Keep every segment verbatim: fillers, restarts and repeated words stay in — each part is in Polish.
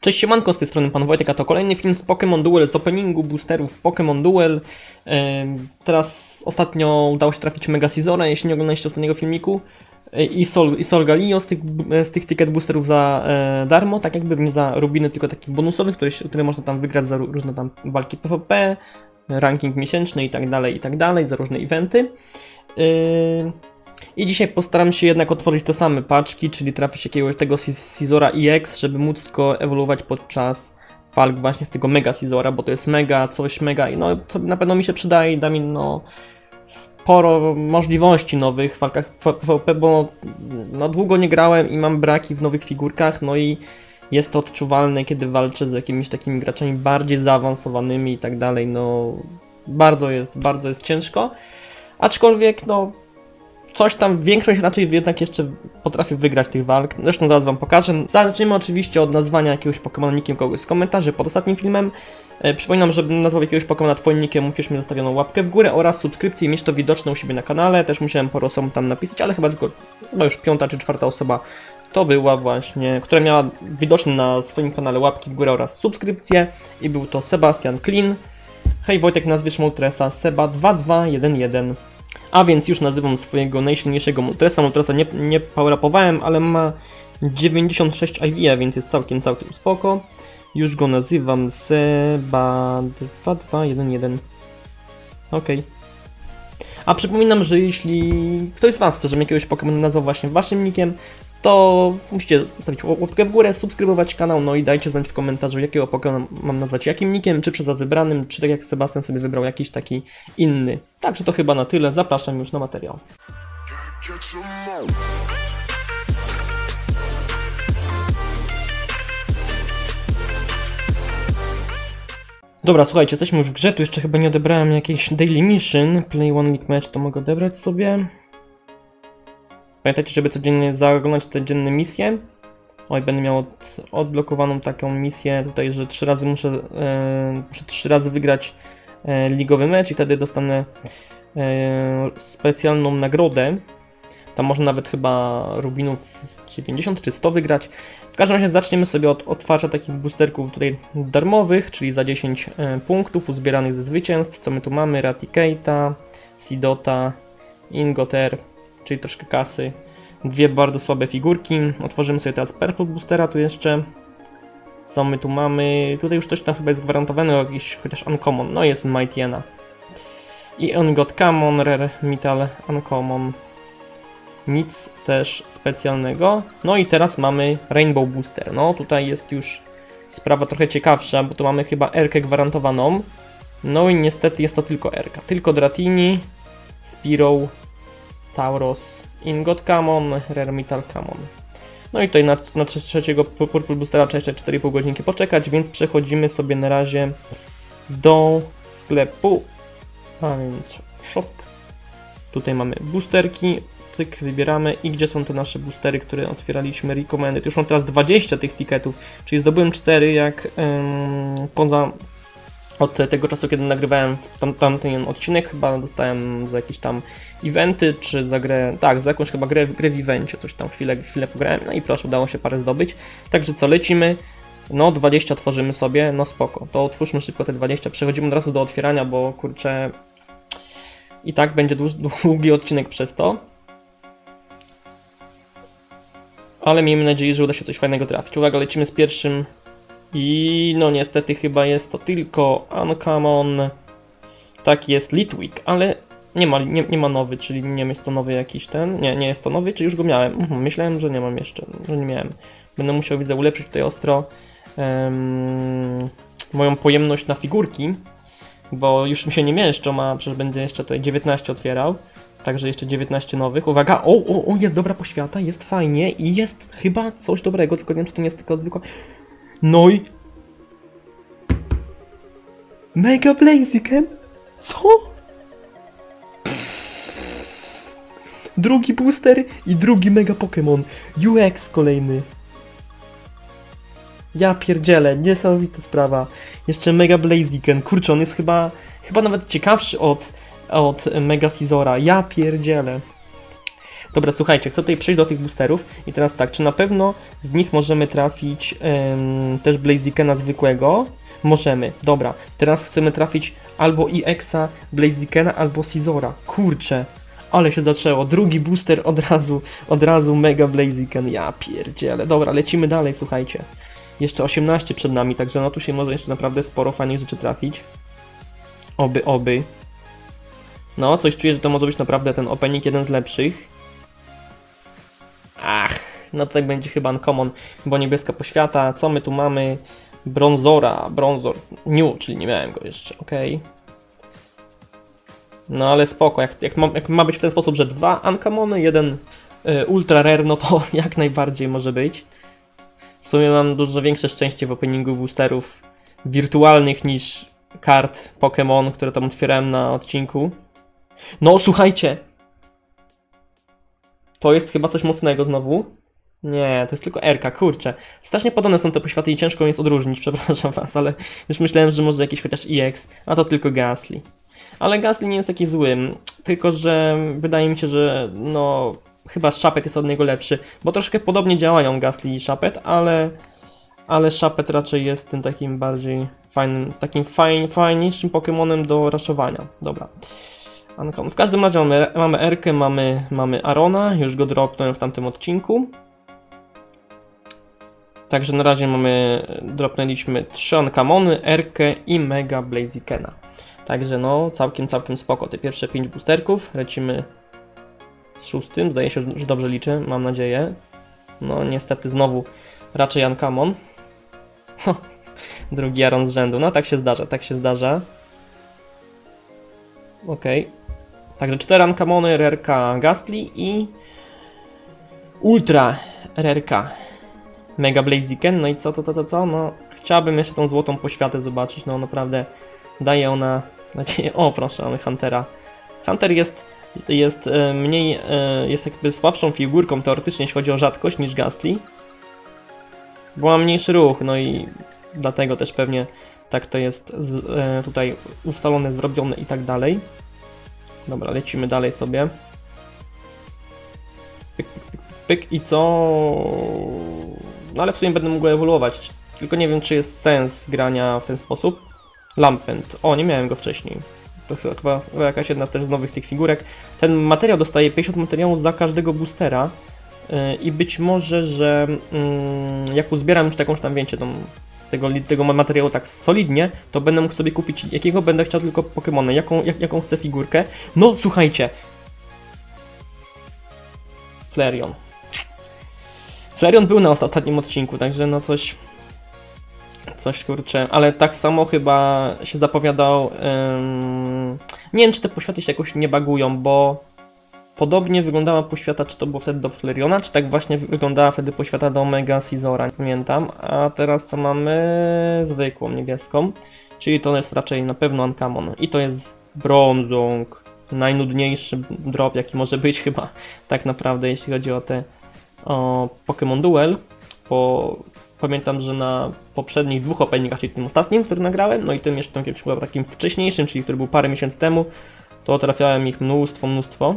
Cześć, siemanko, z tej strony Pan Wojtek, a to kolejny film z Pokémon Duel, z openingu boosterów Pokémon Duel. Yy, teraz ostatnio udało się trafić Mega Scizora, jeśli nie oglądaliście ostatniego filmiku. Yy, I, Sol, I Solgaleo z tych, z tych ticket boosterów za yy, darmo, tak jakby nie za rubiny, tylko takich bonusowych, które, które można tam wygrać za różne tam walki PvP, ranking miesięczny i tak dalej, i tak dalej, za różne eventy. Yy, I dzisiaj postaram się jednak otworzyć te same paczki, czyli trafić jakiegoś tego Scizora E X, żeby móc go ewoluować podczas walk właśnie w tego Mega Scizora, bo to jest mega, coś mega i no to na pewno mi się przydaje i da mi no sporo możliwości nowych w walkach PvP, bo no długo nie grałem i mam braki w nowych figurkach, no i jest to odczuwalne, kiedy walczę z jakimiś takimi graczami bardziej zaawansowanymi i tak dalej, no bardzo jest, bardzo jest ciężko, aczkolwiek no coś tam, większość raczej jednak jeszcze potrafię wygrać tych walk. Zresztą zaraz wam pokażę. Zaczniemy oczywiście od nazwania jakiegoś Pokemona nickiem kogoś z komentarzy pod ostatnim filmem. E, przypominam, żeby nazwał jakiegoś Pokemona twoim nickiem, musisz mieć zostawioną łapkę w górę oraz subskrypcję i mieć to widoczne u siebie na kanale. Też musiałem parę osób tam napisać, ale chyba tylko chyba już piąta czy czwarta osoba to była właśnie, która miała widoczne na swoim kanale łapki w górę oraz subskrypcję. I był to Sebastian Clean. Hej Wojtek, nazwiesz Moltresa Seba dwa dwa jeden jeden. A więc już nazywam swojego najsilniejszego Moltresa. Moltresa nie, nie power-upowałem, ale ma dziewięćdziesiąt sześć I V, a więc jest całkiem, całkiem spoko. Już go nazywam Seba dwa dwa jeden jeden. Ok. A przypominam, że jeśli ktoś z was chce, żebym jakiegoś Pokémon nazwał właśnie waszym nickiem, to musicie zostawić łapkę w górę, subskrybować kanał, no i dajcie znać w komentarzu, jakiego Pokémon mam nazwać jakim nickiem, czy przez was wybranym, czy tak jak Sebastian sobie wybrał jakiś taki inny. Także to chyba na tyle, zapraszam już na materiał. Dobra, słuchajcie, jesteśmy już w grze, tu jeszcze chyba nie odebrałem jakiejś daily mission, play one league match, to mogę odebrać sobie. Pamiętajcie, żeby codziennie zaoglądać te dzienne misje. Oj, będę miał od, odblokowaną taką misję tutaj, że trzy razy muszę, e, muszę trzy razy wygrać e, ligowy mecz i wtedy dostanę e, specjalną nagrodę. Tam można nawet chyba rubinów z dziewięćdziesiąt czy sto wygrać. W każdym razie zaczniemy sobie od otwarcia takich boosterków tutaj darmowych, czyli za dziesięć e, punktów uzbieranych ze zwycięstw. Co my tu mamy? Raticate'a, Seedota, Ingoter, czyli troszkę kasy. Dwie bardzo słabe figurki. Otworzymy sobie teraz Purple Boostera tu jeszcze. Co my tu mamy? Tutaj już coś tam chyba jest gwarantowane, jakiś chociaż Uncommon. No jest Mightyena. I Uncommon, Rare Metal Uncommon. Nic też specjalnego. No i teraz mamy Rainbow Booster. No tutaj jest już sprawa trochę ciekawsza, bo tu mamy chyba R-kę gwarantowaną. No i niestety jest to tylko R-ka. Tylko Dratini, Spearow, Tauros, Ingot Common, Rare Metal Common. No i tutaj na, na trzeciego Purple Boostera trzeba jeszcze cztery i pół godzinki poczekać, więc przechodzimy sobie na razie do sklepu. A więc shop. Tutaj mamy boosterki. Cyk, wybieramy i gdzie są te nasze boostery, które otwieraliśmy, recommended. Już mam teraz dwadzieścia tych ticketów, czyli zdobyłem cztery jak ym, poza od tego czasu, kiedy nagrywałem tam, tamten odcinek, chyba dostałem za jakieś tam eventy, czy za grę, tak, za jakąś chyba grę, grę w evencie, coś tam chwilę, chwilę pograłem, no i proszę, udało się parę zdobyć. Także co, lecimy, no dwadzieścia tworzymy sobie, no spoko, to otwórzmy szybko te dwadzieścia, przechodzimy od razu do otwierania, bo kurczę, i tak będzie długi odcinek przez to. Ale miejmy nadzieję, że uda się coś fajnego trafić. Uwaga, lecimy z pierwszym. I no niestety chyba jest to tylko Uncommon. Tak jest, Litwick, ale nie ma, nie, nie ma nowy, czyli nie jest to nowy jakiś ten. Nie, nie jest to nowy, czy już go miałem. Mhm, myślałem, że nie mam jeszcze, że nie miałem. Będę musiał, widzę, ulepszyć tutaj ostro um, moją pojemność na figurki, bo już mi się nie mieszczą, a przecież będzie jeszcze tutaj dziewiętnaście otwierał. Także jeszcze dziewiętnaście nowych. Uwaga, o, o, o, jest dobra poświata, jest fajnie i jest chyba coś dobrego, tylko nie wiem, czy to nie jest tylko zwykła. No i... Mega Blaziken? Co? Drugi booster i drugi Mega Pokémon. U X kolejny. Ja pierdzielę, niesamowita sprawa. Jeszcze Mega Blaziken, kurczę, on jest chyba, chyba nawet ciekawszy od... od Mega Scizora, ja pierdzielę. Dobra, słuchajcie, chcę tutaj przejść do tych boosterów i teraz tak, czy na pewno z nich możemy trafić um, też Blaziken'a zwykłego? Możemy, dobra. Teraz chcemy trafić albo E X-a, Blaziken'a, albo Scizora. Kurczę, ale się zaczęło. Drugi booster od razu, od razu Mega Blaziken. Ja pierdzielę. Dobra, lecimy dalej, słuchajcie. Jeszcze osiemnaście przed nami, także no tu się może jeszcze naprawdę sporo fajnych rzeczy trafić. Oby, oby. No, coś czuję, że to może być naprawdę ten opening jeden z lepszych. Ach, no to tak będzie chyba uncommon, bo niebieska poświata. Co my tu mamy? Bronzora, Bronzor New, czyli nie miałem go jeszcze, ok. No ale spoko, jak, jak, ma, jak ma być w ten sposób, że dwa uncommony, jeden y, ultra rare, no to jak najbardziej może być. W sumie mam dużo większe szczęście w openingu boosterów wirtualnych niż kart Pokémon, które tam otwierałem na odcinku. No słuchajcie! To jest chyba coś mocnego znowu. Nie, to jest tylko R-ka, kurczę. Strasznie podobne są te poświaty i ciężko jest odróżnić, przepraszam was, ale już myślałem, że może jakiś chociaż E X, a to tylko Gastly. Ale Gastly nie jest taki zły, tylko że wydaje mi się, że no chyba Shuppet jest od niego lepszy, bo troszkę podobnie działają Gastly i Shuppet, ale ale Shuppet raczej jest tym takim bardziej fajnym, takim fajn, fajniejszym Pokemonem do raszowania. Dobra. W każdym razie mamy, mamy R-kę, mamy, mamy Arona, już go dropnąłem w tamtym odcinku. Także na razie mamy, dropnęliśmy trzy Uncommony, R-kę i Mega Blazikena. Także no, całkiem, całkiem spoko. Te pierwsze pięć boosterków, lecimy z szóstym, zdaje się, że dobrze liczę, mam nadzieję. No niestety znowu raczej Uncommon. Drugi Aron z rzędu, no tak się zdarza, tak się zdarza. Okej. Okay. Także cztery Uncommony, Rareka Gastly i Ultra Rareka Mega Blaziken. No i co, to, to, to, co? No, chciałbym jeszcze tą złotą poświatę zobaczyć, no naprawdę daje ona nadzieję. O, proszę, mamy Huntera. Hunter jest, jest e, mniej, e, jest jakby słabszą figurką teoretycznie, jeśli chodzi o rzadkość, niż Gastly. Bo ma mniejszy ruch, no i dlatego też pewnie tak to jest z, e, tutaj ustalone, zrobione i tak dalej. Dobra, lecimy dalej sobie. Pyk, pyk, pyk, pyk. I co? No ale w sumie będę mógł ewoluować. Tylko nie wiem, czy jest sens grania w ten sposób. Lampent. O, nie miałem go wcześniej. To chyba jakaś jedna też z nowych tych figurek. Ten materiał dostaje pięćdziesiąt materiałów za każdego boostera. Yy, I być może, że yy, jak uzbieram już jakąś tam, wiecie, tą, tego, tego materiału tak solidnie, to będę mógł sobie kupić, jakiego będę chciał tylko Pokemona, jaką, jak, jaką chcę figurkę. No, słuchajcie. Flareon. Flareon był na ostatnim odcinku, także no coś... Coś, kurczę, ale tak samo chyba się zapowiadał... Ym... Nie wiem, czy te poświaty się jakoś nie bagują, bo... Podobnie wyglądała poświata, czy to było wtedy do Flareona, czy tak właśnie wyglądała wtedy poświata do Mega Scizora, nie pamiętam. A teraz co mamy? Zwykłą, niebieską. Czyli to jest raczej na pewno Uncommon. I to jest Bronzong. Najnudniejszy drop, jaki może być chyba tak naprawdę, jeśli chodzi o te o Pokémon Duel. Bo pamiętam, że na poprzednich dwóch openingach, czyli tym ostatnim, który nagrałem, no i tym jeszcze tym takim wcześniejszym, czyli który był parę miesięcy temu, to trafiałem ich mnóstwo, mnóstwo.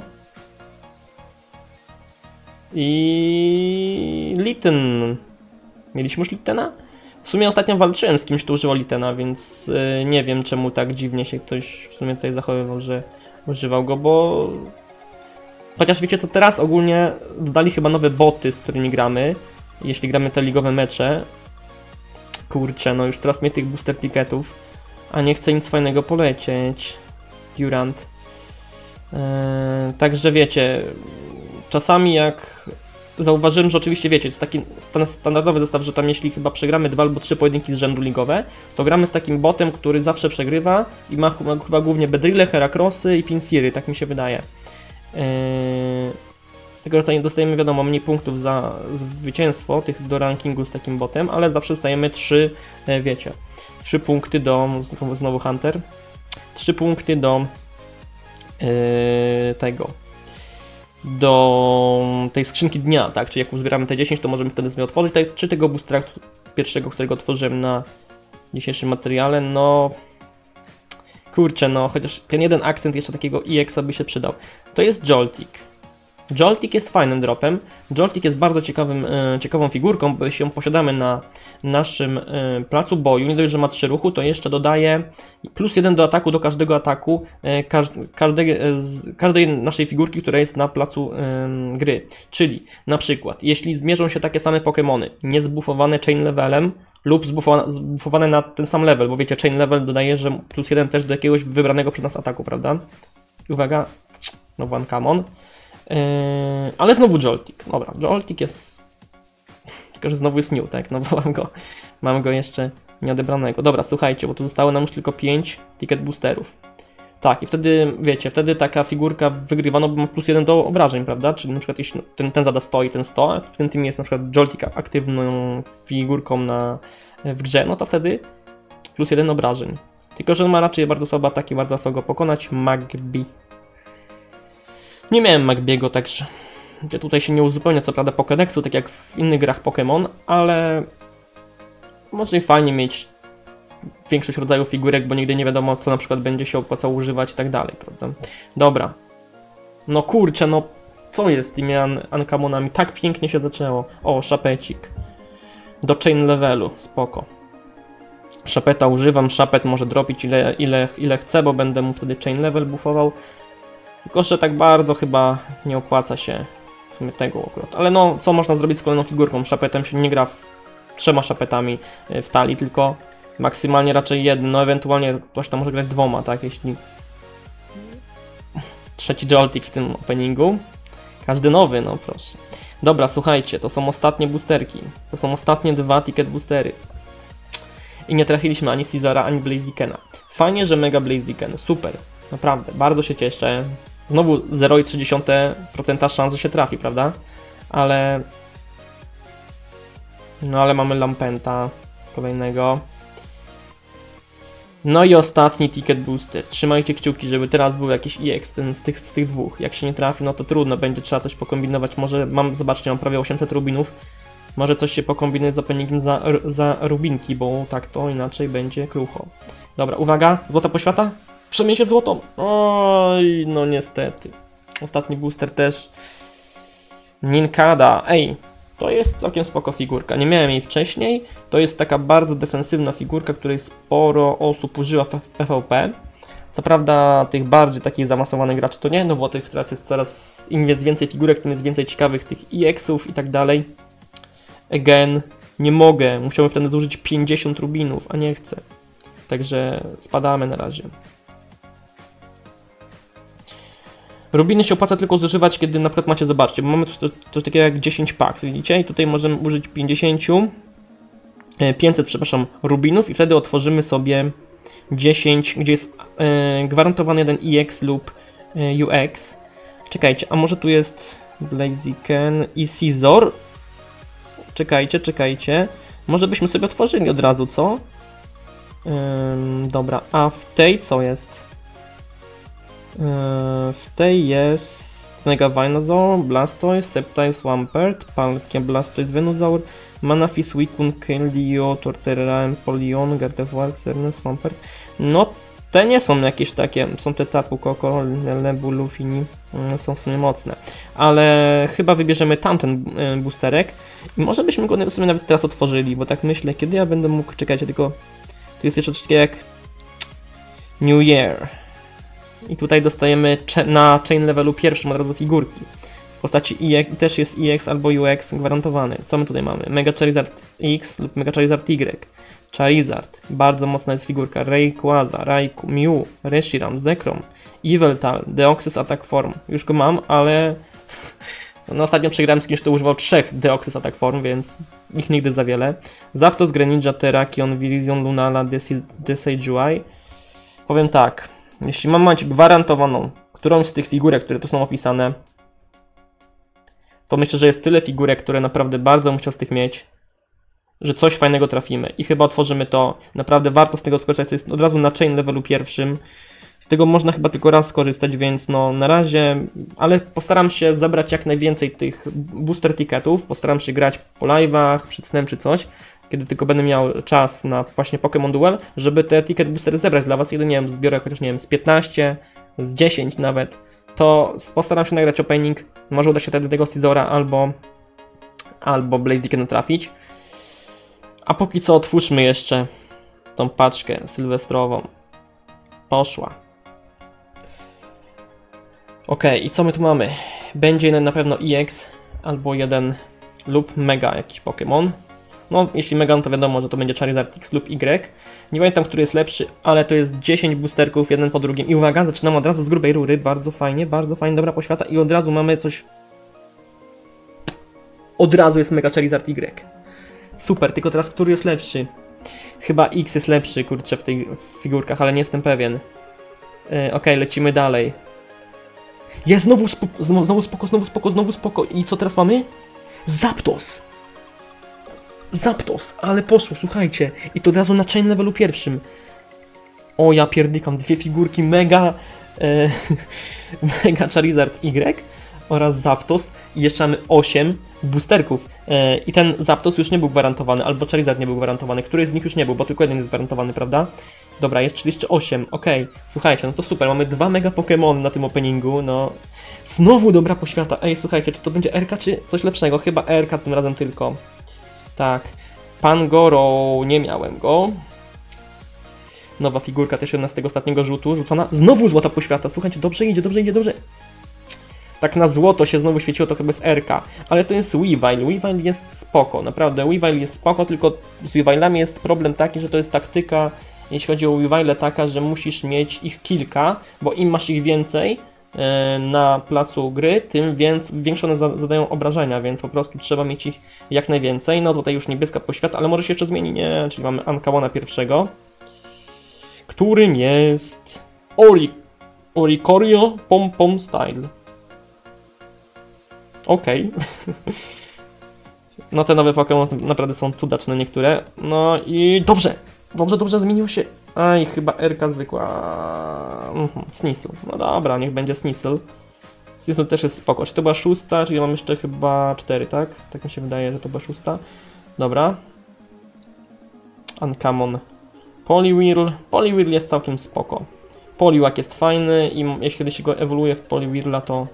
I Litten. Mieliśmy już Littena? W sumie ostatnio walczyłem z kimś, kto używał Littena, więc yy, nie wiem, czemu tak dziwnie się ktoś w sumie tutaj zachowywał, że używał go, bo... Chociaż wiecie co, teraz ogólnie dodali chyba nowe boty, z którymi gramy, jeśli gramy te ligowe mecze. Kurczę, no już teraz mnie tych booster ticketów, a nie chcę nic fajnego polecieć. Durant. Yy, także wiecie... Czasami jak zauważyłem, że oczywiście wiecie, jest taki standardowy zestaw, że tam jeśli chyba przegramy dwa albo trzy pojedynki z rzędu ligowe, to gramy z takim botem, który zawsze przegrywa i ma chyba, chyba głównie Bedrille, Heracrossy i Pinsiry, tak mi się wydaje. Yy... Tylko że dostajemy, wiadomo, mniej punktów za zwycięstwo tych do rankingu z takim botem, ale zawsze dostajemy trzy, wiecie, trzy punkty do, znowu Hunter, trzy punkty do yy, tego. do tej skrzynki dnia, tak? Czyli jak uzbieramy te dziesięć, to możemy wtedy sobie otworzyć, tak? Czy tego boostera pierwszego, którego otworzyłem na dzisiejszym materiale, no... Kurczę, no, chociaż ten jeden akcent jeszcze takiego E X-a by się przydał. To jest Joltik. Joltik jest fajnym dropem. Joltik jest bardzo ciekawym, e, ciekawą figurką, bo jeśli ją posiadamy na naszym e, placu boju, nie dość, że ma trzy ruchu, to jeszcze dodaje plus jeden do ataku do każdego ataku e, każ, każdej, e, z, każdej naszej figurki, która jest na placu e, gry. Czyli na przykład, jeśli zmierzą się takie same Pokémony, niezbufowane chain levelem lub zbufowane, zbufowane na ten sam level, bo wiecie, chain level dodaje, że plus jeden też do jakiegoś wybranego przez nas ataku, prawda? I uwaga, znowu Uncommon. Yy, ale znowu Joltik. Dobra, Joltik jest... Tylko, że znowu jest new, tak? No bo mam go, mam go jeszcze nieodebranego. Dobra, słuchajcie, bo tu zostało nam już tylko pięć ticket boosterów. Tak, i wtedy, wiecie, wtedy taka figurka wygrywa, no bo ma plus jeden do obrażeń, prawda? Czyli na przykład jeśli ten, ten zada sto i ten sto, a w tym teamie jest na przykład Joltik aktywną figurką na, w grze, no to wtedy plus jeden obrażeń. Tylko, że ma raczej bardzo słabe ataki, bardzo łatwo go pokonać. Magby. Nie miałem Magbiego, także tutaj się nie uzupełnia co prawda Pokédexu, tak jak w innych grach Pokémon, ale może i fajnie mieć większość rodzajów figurek, bo nigdy nie wiadomo, co na przykład będzie się opłacało używać i tak dalej, prawda? Dobra. No kurczę, no co jest z tymi Uncommonami? Tak pięknie się zaczęło. O, szapecik. Do chain levelu, spoko. Szapeta używam, szapet może dropić ile, ile, ile chcę, bo będę mu wtedy chain level buffował. Tylko, że tak bardzo chyba nie opłaca się w sumie tego akurat. Ale no, co można zrobić z kolejną figurką? Szapetem się nie gra w, trzema szapetami w talii, tylko maksymalnie raczej jednym, no ewentualnie ktoś tam może grać dwoma, tak? Jeśli trzeci Joltik w tym openingu. Każdy nowy, no proszę. Dobra, słuchajcie, to są ostatnie boosterki. To są ostatnie dwa ticket boostery. I nie trafiliśmy ani Scizora, ani Blaziken'a. Fajnie, że Mega Blaziken, super. Naprawdę, bardzo się cieszę. Znowu zero przecinek trzy dziesiąte procent szans, że się trafi, prawda? Ale... No ale mamy Lampenta kolejnego. No i ostatni ticket booster. Trzymajcie kciuki, żeby teraz był jakiś E X ten z tych, z tych dwóch. Jak się nie trafi, no to trudno, będzie trzeba coś pokombinować. Może mam, zobaczcie, mam prawie osiemset rubinów. Może coś się pokombinuje z openingiem za, za rubinki, bo tak to inaczej będzie krucho. Dobra, uwaga, złota poświata? Przemień się w złotą. Oj, no niestety. Ostatni booster też. Nincada. Ej, to jest całkiem spoko figurka. Nie miałem jej wcześniej. To jest taka bardzo defensywna figurka, której sporo osób używa w P V P. Co prawda tych bardziej takich zaawansowanych graczy to nie, no bo tych teraz jest coraz, im jest więcej figurek, tym jest więcej ciekawych tych E X-ów i tak dalej. Again, nie mogę. Musiałem wtedy zużyć pięćdziesiąt rubinów, a nie chcę. Także spadamy na razie. Rubiny się opłaca tylko zużywać, kiedy na przykład macie, zobaczcie, bo mamy coś, coś takiego jak dziesięć packs, widzicie? I tutaj możemy użyć pięćdziesiąt, pięćset, przepraszam, rubinów i wtedy otworzymy sobie dziesięć, gdzie jest e, gwarantowany jeden E X lub e, U X. Czekajcie, a może tu jest Blaziken i Scizor? Czekajcie, czekajcie. Może byśmy sobie otworzyli od razu, co? Ym, dobra, a w tej co jest? W tej jest Mega Venusaur, Blastoise, Sceptile, Swampert, Palkia, Blastoise, Venusaur, Manaphy, Suicune, Keldeo, Torterra, Empoleon, Gardevoir, Xerneas, Swampert. No, te nie są jakieś takie, są te Tapu, Koko, Lebu, Lufini, są w sumie mocne. Ale chyba wybierzemy tamten boosterek i może byśmy go sobie nawet teraz otworzyli, bo tak myślę, kiedy ja będę mógł czekać, tylko tu jest jeszcze coś takiego jak New Year. I tutaj dostajemy na chain levelu pierwszym od razu figurki. W postaci E X, też jest E X albo U X gwarantowany. Co my tutaj mamy? Mega Charizard X lub Mega Charizard Y. Charizard, bardzo mocna jest figurka. Rayquaza, Raikou, Mew, Reshiram, Zekrom, Yveltal, Deoxys Attack Form. Już go mam, ale no, ostatnio przegrałem z kimś, kto używał trzech Deoxys Attack Form, więc ich nigdy za wiele. Zapdos, Greninja, Terrakion, Virizion, Lunala, Decidueye. Powiem tak. Jeśli mam mieć gwarantowaną którąś z tych figurek, które tu są opisane, to myślę, że jest tyle figurek, które naprawdę bardzo bym chciał z tych mieć, że coś fajnego trafimy. I chyba otworzymy to. Naprawdę warto z tego skorzystać. To jest od razu na chain levelu pierwszym. Z tego można chyba tylko raz skorzystać, więc no na razie, ale postaram się zebrać jak najwięcej tych booster ticketów. Postaram się grać po live'ach, przed snem czy coś, kiedy tylko będę miał czas na właśnie Pokémon Duel, żeby te ticket boostery zebrać dla was. Jeden, nie wiem, zbiorę chociaż, nie wiem, z piętnaście, z dziesięć nawet. to postaram się nagrać opening. Może uda się wtedy tego Scizora albo, albo Blazedicken'a trafić. A póki co otwórzmy jeszcze tą paczkę sylwestrową. Poszła. Ok, i co my tu mamy? Będzie jeden na pewno E X albo jeden lub Mega jakiś Pokémon. No, jeśli Mega, no to wiadomo, że to będzie Charizard X lub Y. Nie pamiętam, który jest lepszy, ale to jest dziesięć boosterków, jeden po drugim. I uwaga, zaczynamy od razu z grubej rury. Bardzo fajnie, bardzo fajnie, dobra poświata. I od razu mamy coś... Od razu jest Mega Charizard Y. Super, tylko teraz który jest lepszy? Chyba X jest lepszy, kurczę, w tych figurkach, ale nie jestem pewien. Yy, ok, lecimy dalej. Jest znowu, spo... znowu spoko, znowu spoko, znowu spoko. I co teraz mamy? Zapdos! Zapdos, ale poszło, słuchajcie. I to od razu na chain levelu pierwszym. O, ja pierdykam, dwie figurki Mega... E, Mega Charizard Y oraz Zapdos. I jeszcze mamy osiem boosterków. E, I ten Zapdos już nie był gwarantowany, albo Charizard nie był gwarantowany. Któryś z nich już nie był, bo tylko jeden jest gwarantowany, prawda? Dobra, jest trzydzieści osiem, okej. Okay. Słuchajcie, no to super, mamy dwa Mega Pokémon na tym openingu, no... Znowu dobra poświata. Ej, słuchajcie, czy to będzie R K, czy coś lepszego? Chyba R K tym razem tylko. Tak. Pangoro, nie miałem go. Nowa figurka też jedna z tego ostatniego rzutu, rzucona. Znowu złota poświata. Słuchajcie, dobrze idzie, dobrze idzie, dobrze. Tak na złoto się znowu świeciło, to chyba jest R K. Ale to jest Weavile. Weavile jest spoko, naprawdę. Weavile jest spoko, tylko z Weavilami jest problem taki, że to jest taktyka, jeśli chodzi o Weavile, taka, że musisz mieć ich kilka, bo im masz ich więcej na placu gry, tym więc większe one zadają obrażenia, więc po prostu trzeba mieć ich jak najwięcej. No tutaj już niebieska poświata, ale może się jeszcze zmieni, nie, czyli mamy Ankałana pierwszego, którym jest Ori Oricorio Pom Pom Style. Okej. Okay. No te nowe Pokémon naprawdę są cudaczne niektóre. No i dobrze, dobrze, dobrze zmienił się. Aj, chyba R K zwykła. Mhm, Sneasel. No dobra, niech będzie Sneasel. Sneasel też jest spoko. Czy to była szósta, czyli mam jeszcze chyba cztery, tak? Tak mi się wydaje, że to była szósta. Dobra. Uncommon. Poliwhirl. Poliwhirl jest całkiem spoko. Poliwag jest fajny i jeśli się go ewoluuje w Poliwhirla, to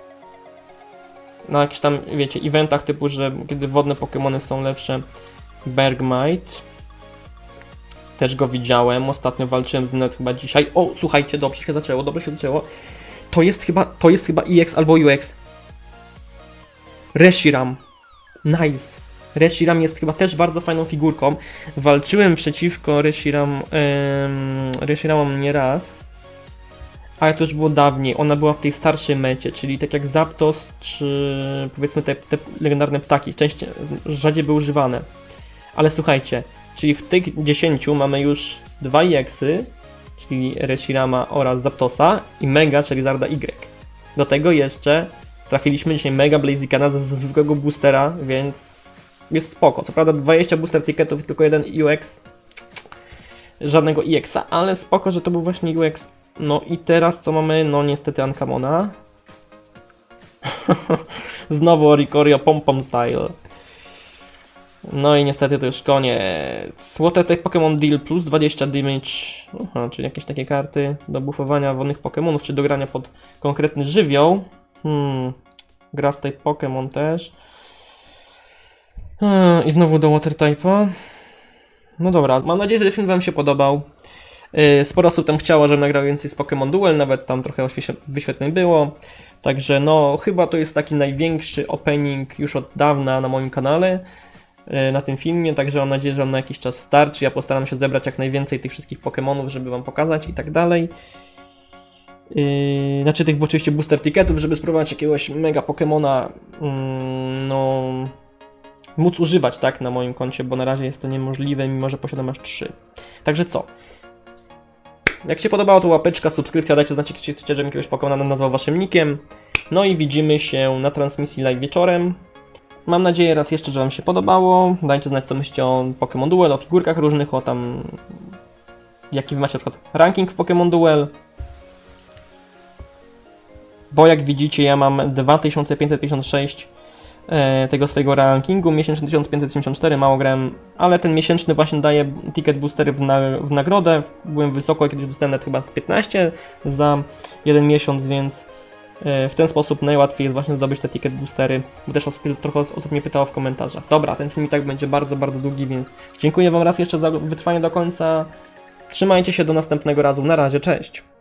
na jakichś tam, wiecie, eventach typu, że kiedy wodne Pokémony są lepsze. Bergmite. Też go widziałem, ostatnio walczyłem z nim nawet chyba dzisiaj. O, słuchajcie, dobrze się zaczęło, dobrze się zaczęło. To jest chyba, to jest chyba E X albo U X. Reshiram. Nice. Reshiram jest chyba też bardzo fajną figurką. Walczyłem przeciwko Reshiram, um, Reshiramom nie raz. Ale to już było dawniej. Ona była w tej starszej mecie, czyli tak jak Zapdos, czy powiedzmy te, te legendarne ptaki. Częściej, rzadziej były używane. Ale słuchajcie, czyli w tych dziesięciu mamy już dwa E X-y, czyli Reshirama oraz Zapdosa i Mega Charizarda Y. Do tego jeszcze trafiliśmy dzisiaj Mega Blaziken'a ze zwykłego boostera, więc jest spoko. Co prawda dwadzieścia booster ticketów i tylko jeden U X. Żadnego E X-a, ale spoko, że to był właśnie U X. No i teraz co mamy? No niestety Uncommona. Znowu Oricorio Pom Pom Style. No i niestety to już koniec. Watertype Pokémon Deal plus dwadzieścia damage. Aha, czyli jakieś takie karty do buffowania wodnych Pokémonów, czy do grania pod konkretny żywioł. Hmm. Grass-type Pokémon też. Hmm. I znowu do Watertype'a. No dobra, mam nadzieję, że film wam się podobał. Sporo osób tam chciało, żebym nagrał więcej z Pokémon Duel, nawet tam trochę wyświetleń było. Także no, chyba to jest taki największy opening już od dawna na moim kanale, na tym filmie, także mam nadzieję, że on na jakiś czas starczy. Ja postaram się zebrać jak najwięcej tych wszystkich Pokémonów, żeby wam pokazać i tak dalej. Yy, znaczy tych oczywiście booster ticketów, żeby spróbować jakiegoś mega Pokémona, yy, no, móc używać, tak, na moim koncie, bo na razie jest to niemożliwe, mimo że posiadam aż trzy. Także co? Jak się podobało, to łapeczka, subskrypcja, dajcie znać, jeśli chcecie, żebym jakiegoś Pokemona nazwał waszym nickiem. No i widzimy się na transmisji live wieczorem. Mam nadzieję raz jeszcze, że wam się podobało. Dajcie znać, co myślicie o Pokémon Duel, o figurkach różnych, o tam... jaki wy macie na przykład ranking w Pokémon Duel. Bo jak widzicie, ja mam dwa tysiące pięćset pięćdziesiąt sześć e, tego swojego rankingu, miesięczny tysiąc pięćset siedemdziesiąt cztery, mało grałem, ale ten miesięczny właśnie daje ticket boostery w, na, w nagrodę. Byłem wysoko, kiedyś dostałem nawet chyba z piętnaście za jeden miesiąc, więc W ten sposób najłatwiej jest właśnie zdobyć te ticket boostery, bo też osób, trochę osób mnie pytało w komentarzach. Dobra, ten film i tak będzie bardzo, bardzo długi, więc dziękuję wam raz jeszcze za wytrwanie do końca. Trzymajcie się, do następnego razu. Na razie, cześć!